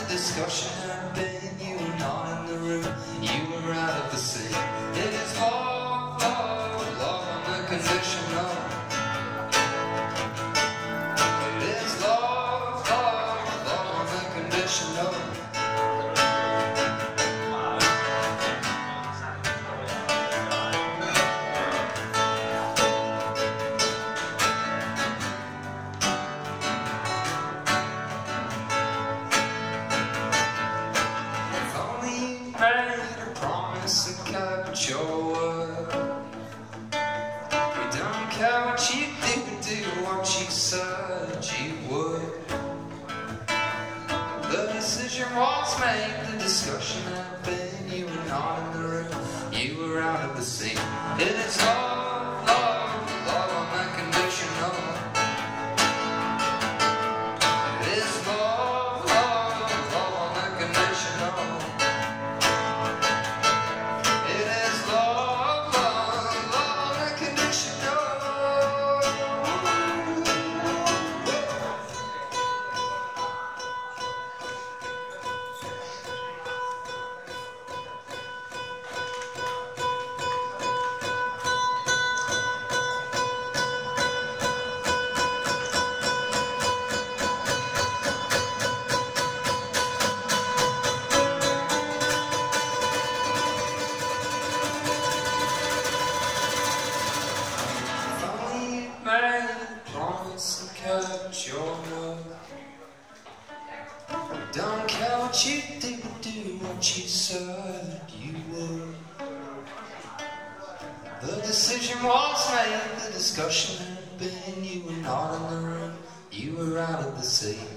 the discussion had been, you were not in the room, you were out of the sea. It is love, love, love on the conditional. It is love, love, love on the conditional. Made a promise and kept your word. We don't care what you do, we do what you said you would. The decision was made, the discussion had been, you were not in the room, you were out of the scene. It is love, love, love on the conditional. It is love, love, love on the conditional. Kept your word. Don't care what you do, do what you said you would. The decision was made, the discussion had been, you were not in the room, you were out of the sea.